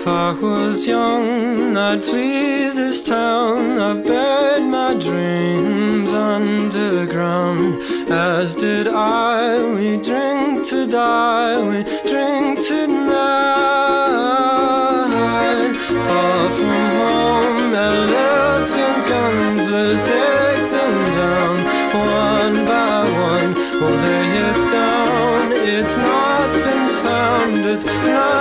If I was young, I'd flee this town. I've buried my dreams underground, as did I. We drink to die, we drink tonight. Far from home, elephant guns, let's take them down. One by one, we'll lay it down. It's not been found, it's not